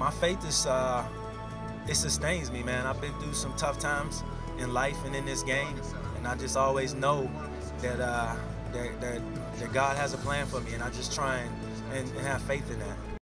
My faith is, it sustains me, man. I've been through some tough times in life and in this game, and I just always know that that God has a plan for me, and I just try and have faith in that.